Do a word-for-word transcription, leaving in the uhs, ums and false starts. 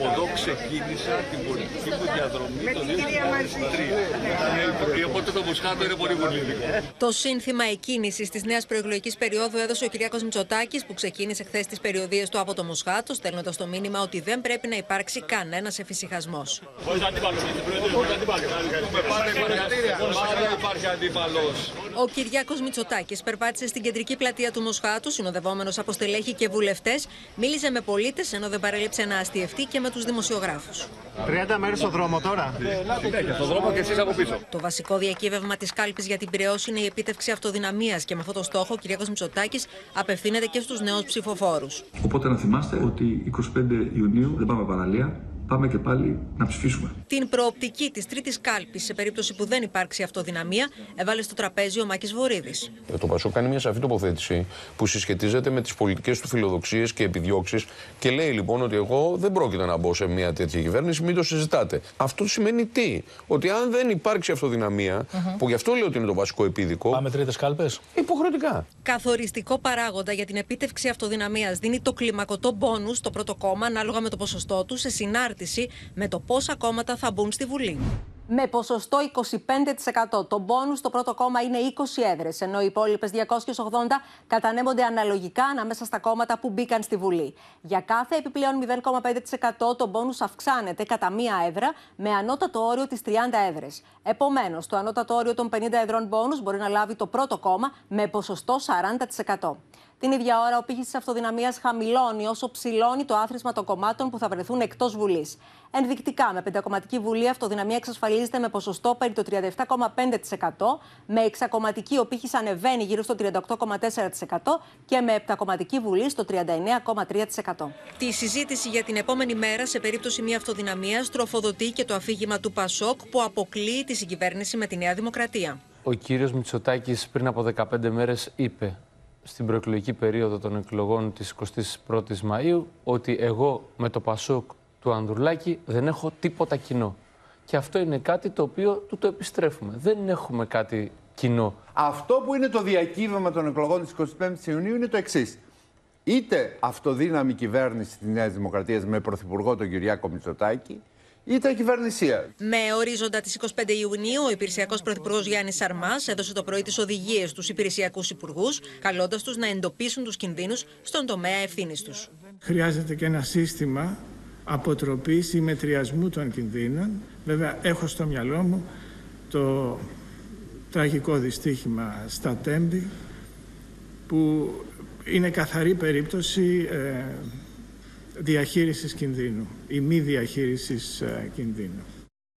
Από εδώ ξεκίνησα την πολιτική μου διαδρομή το δύο χιλιάδες τρία. Οπότε το Μοσχάτο είναι πολύ πολιτικό. Το σύνθημα εκκίνησης της νέας προεκλογικής περίοδου έδωσε ο Κυριάκος Μητσοτάκης, που ξεκίνησε χθες τις περιοδίες του από το Μοσχάτο, στέλνοντας το μήνυμα ότι δεν πρέπει να υπάρξει κανένας εφησυχασμός. Ο Κυριάκος Μητσοτάκης περπάτησε στην κεντρική πλατεία του Μοσχάτου, συνοδευόμενος από στελέχη και βουλευτές, μίλησε με πολίτες ενώ δεν παρέλειψε να αστιευτεί και με τους δημοσιογράφους. τριάντα μέρες στο δρόμο τώρα. Συνέχεια, στον δρόμο και εσείς από πίσω. Το βασικό διακύβευμα της κάλπης για την Πειραιώς είναι η επίτευξη αυτοδυναμίας και με αυτό το στόχο ο Κυριάκος Μητσοτάκης απευθύνεται και στους νέους ψηφοφόρους. Οπότε να θυμάστε ότι είκοσι πέντε Ιουνίου δεν πάμε παραλία. Πάμε και πάλι να ψηφίσουμε. Την προοπτική της τρίτης κάλπης, σε περίπτωση που δεν υπάρξει αυτοδυναμία, έβαλε στο τραπέζι ο Μάκης Βορίδης. Το Πασόκ κάνει μια σαφή τοποθέτηση που συσχετίζεται με τις πολιτικές του φιλοδοξίες και επιδιώξεις και λέει λοιπόν ότι εγώ δεν πρόκειται να μπω σε μια τέτοια κυβέρνηση, μην το συζητάτε. Αυτό σημαίνει τι? Ότι αν δεν υπάρξει αυτοδυναμία, mm-hmm. που γι' αυτό λέω ότι είναι το βασικό επίδικο. Πάμε τρίτες κάλπες. Υποχρεωτικά. Καθοριστικό παράγοντα για την επίτευξη αυτοδυναμίας δίνει το κλιμακωτό μπόνους στο πρώτο κόμμα, ανάλογα με το ποσοστό του, σε συνάρτηση με το πόσα κόμματα θα μπουν στη Βουλή. Με ποσοστό είκοσι πέντε τοις εκατό το μπόνους στο πρώτο κόμμα είναι είκοσι έδρες, ενώ οι υπόλοιπες διακόσιες ογδόντα κατανέμονται αναλογικά ανάμεσα στα κόμματα που μπήκαν στη Βουλή. Για κάθε επιπλέον μηδέν κόμμα πέντε τοις εκατό το μπόνους αυξάνεται κατά μία έδρα με ανώτατο όριο τις τριάντα έδρες. Επομένως, το ανώτατο όριο των πενήντα εδρών μπόνους μπορεί να λάβει το πρώτο κόμμα με ποσοστό σαράντα τοις εκατό. Την ίδια ώρα, ο πύχης της αυτοδυναμίας χαμηλώνει όσο ψηλώνει το άθροισμα των κομμάτων που θα βρεθούν εκτός Βουλής. Ενδεικτικά, με πεντακομματική Βουλή, αυτοδυναμία εξασφαλίζεται με ποσοστό περί το τριάντα επτά κόμμα πέντε τοις εκατό, με εξακομματική ο πύχης ανεβαίνει γύρω στο τριάντα οκτώ κόμμα τέσσερα τοις εκατό και με επτακομματική Βουλή στο τριάντα εννέα κόμμα τρία τοις εκατό. Τη συζήτηση για την επόμενη μέρα, σε περίπτωση μη αυτοδυναμίας, τροφοδοτεί και το αφήγημα του Πασόκ που αποκλείει τη συγκυβέρνηση με τη Νέα Δημοκρατία. Ο κύριος Μητσοτάκης πριν από δεκαπέντε μέρες είπε στην προεκλογική περίοδο των εκλογών της εικοστής πρώτης Μαΐου ότι εγώ με το Πασόκ του Ανδρουλάκη δεν έχω τίποτα κοινό. Και αυτό είναι κάτι το οποίο του το επιστρέφουμε. Δεν έχουμε κάτι κοινό. Αυτό που είναι το διακύβευμα των εκλογών της εικοστής πέμπτης Ιουνίου είναι το εξής. Είτε αυτοδύναμη κυβέρνηση της Νέας Δημοκρατίας με πρωθυπουργό τον Κυριάκο Μητσοτάκη, είτε κυβερνησία. Με ορίζοντα τις εικοστή πέμπτη Ιουνίου, ο υπηρεσιακός πρωθυπουργός Γιάννης Σαρμάς έδωσε το πρωί τις οδηγίες στους υπηρεσιακούς υπουργούς, καλώντας τους να εντοπίσουν τους κινδύνους στον τομέα ευθύνης τους. Χρειάζεται και ένα σύστημα αποτροπής ή μετριασμού των κινδύνων. Βέβαια, έχω στο μυαλό μου το τραγικό δυστύχημα στα Τέμπη, που είναι καθαρή περίπτωση ε, διαχείρισης κινδύνου ή μη διαχείρισης ε, κινδύνου.